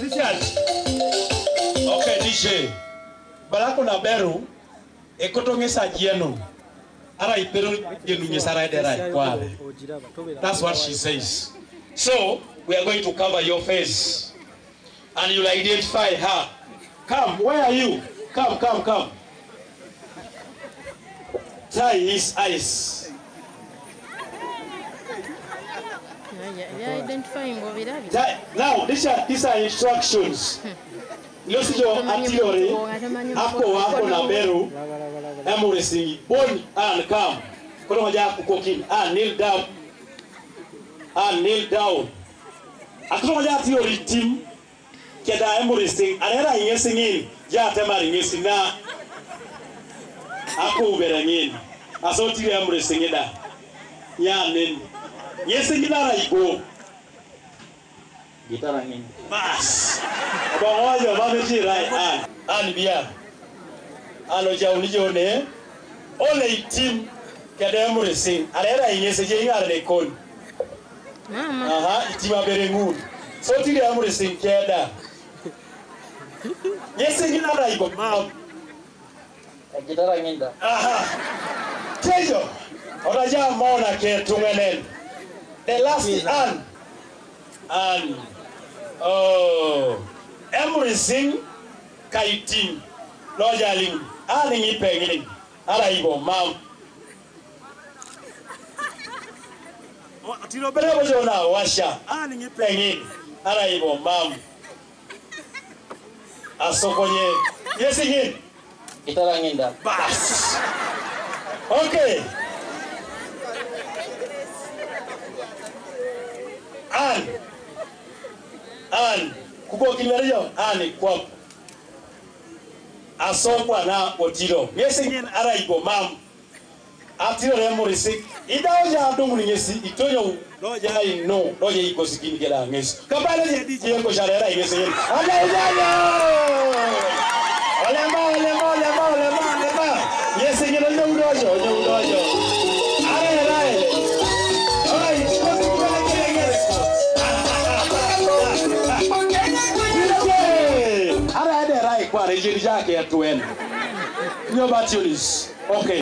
Richard. Okay, DJ. Balako na beru ekotonge sajieno. Ara iperu yenu nyesara edera kwale. That's what she says. So, we are going to cover your face. And you'll identify her. Come, where are you? Come. Tie his eyes. Now, these are instructions. Losijo atiore ako na beru emuresi bon and come. Kono maja kukokin kneel down. Kneel down. Akoro maja atiore team keda emuresi anera yesingin ya temari yesina ako berangin asoti emuresi ngeda ya nen yesingina ra iko gitara ngin bas bamoja bameji right and bia aloja unijone ole team kedemu racing alera yese je ngare kon mama itima berengu so tiri amu racing keda yese ngina iko mam gitara nginda tejo oraja mona ke tungenen the last and everything kaiting lojaling aning ipengin ala ibo mam tiro bere bojo na washa aning ipengin ala ibo mam asokonye yesingin itaranginda bas okay and kuko kimerejo ani kwa asokwa na otiro yesingin ara ibo mam atiro remorisi idaoja ndomu nyesi itonyo loja ino loja iko sikini kela ngesi kabale ya DJ ko jarera yesingin ala olema yesingin ndojo kwa rejeli yake ya tuende. Nyo batulis. Okay.